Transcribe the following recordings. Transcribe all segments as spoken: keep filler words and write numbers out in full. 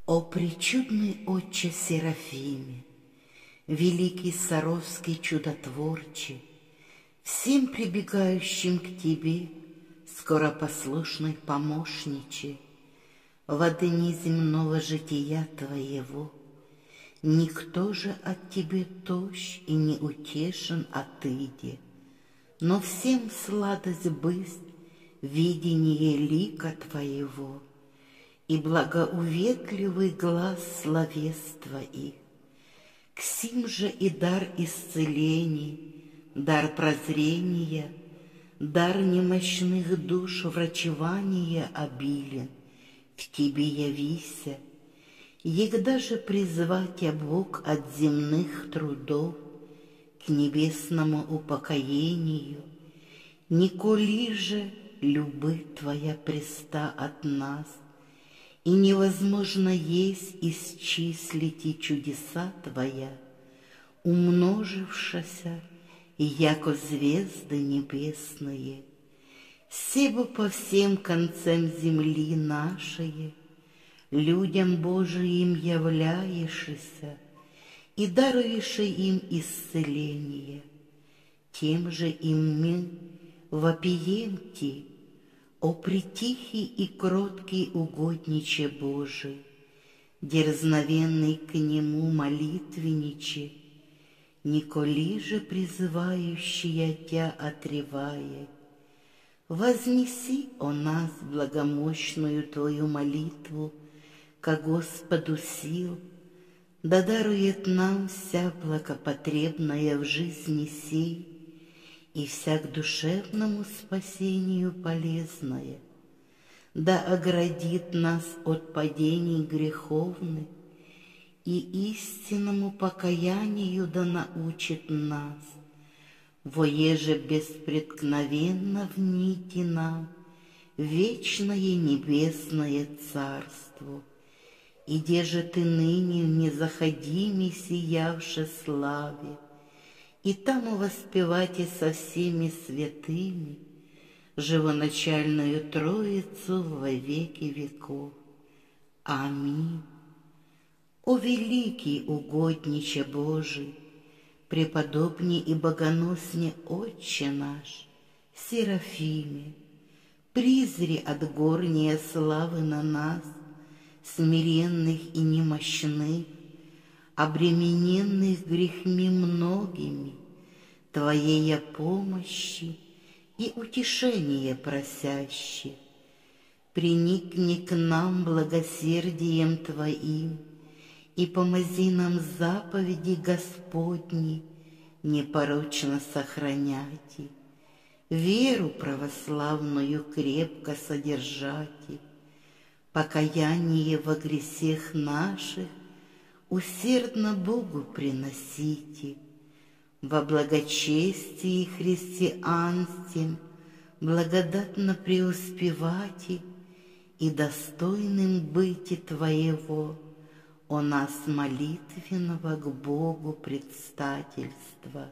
О пречудный отче Серафиме, великий Саровский чудотворче, всем прибегающим к тебе, скоропослушный помощниче, во дни земного жития твоего, никто же от тебе тощ и не утешен отыде, но всем сладость бысть видение лика твоего и благоуветливый глаз словес твоих. К сим же и дар исцелений, дар прозрения, дар немощных душ врачевания обилен, к тебе явися, егда же призвать я Бог от земных трудов к небесному упокоению, николи же любы твоя преста от нас, и невозможно есть исчислить и чудеса твоя, умножившася, яко звезды небесные, себо по всем концам земли нашей, людям Божиим являешься и даруешь им исцеление, тем же им мы вопием ти, о притихий и кроткий угодниче Божий, дерзновенный к Нему молитвенниче, николи же призывающая Тя отревая, вознеси о нас благомощную Твою молитву ко Господу сил, да дарует нам вся благопотребная в жизни сей и всяк душевному спасению полезное, да оградит нас от падений греховных и истинному покаянию да научит нас, воеже беспреткновенно вните нам вечное небесное царство, и де же ты ныне в незаходимой сиявше славе, и там воспевайте со всеми святыми живоначальную Троицу во веки веков. Аминь. О великий угодниче Божий, преподобней и богоносне Отче наш, Серафиме, призри от горней славы на нас, смиренных и немощных, обремененных грехми многими, Твоей помощи и утешения просящих. Приникни к нам благосердием Твоим и помози нам заповеди Господни непорочно сохранять, веру православную крепко содержать, покаяние во грехах наших усердно Богу приносите, во благочестии христианстве благодатно преуспевайте и достойным быть Твоего, о нас молитвенного к Богу предстательства.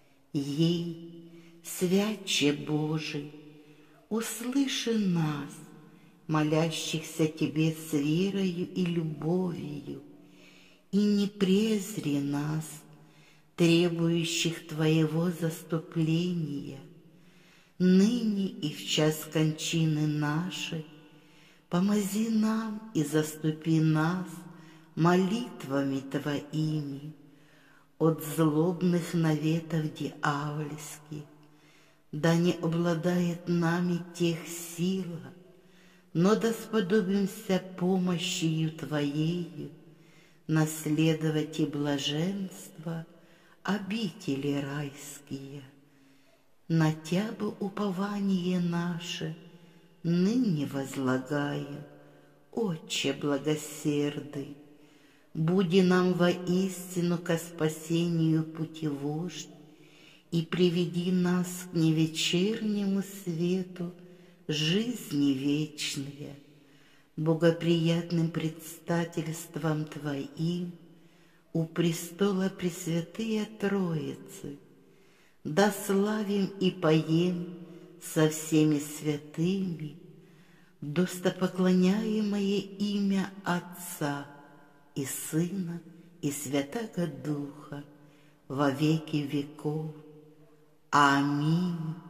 Ей, Святче Божий, услыши нас, молящихся Тебе с верою и любовью, и не презри нас, требующих Твоего заступления, ныне и в час кончины нашей, помози нам и заступи нас молитвами Твоими от злобных наветов дьявольских, да не обладает нами тех сила, но да сподобимся помощью Твоею наследовать и блаженство обители райские. На Тя бы упование наше ныне возлагаю, Отче благосердый, буди нам воистину ко спасению путевождь и приведи нас к невечернему свету жизни вечной, богоприятным предстательством Твоим у престола Пресвятые Троицы, да славим и поем со всеми святыми достопоклоняемое имя Отца и Сына, и Святаго Духа, во веки веков. Аминь.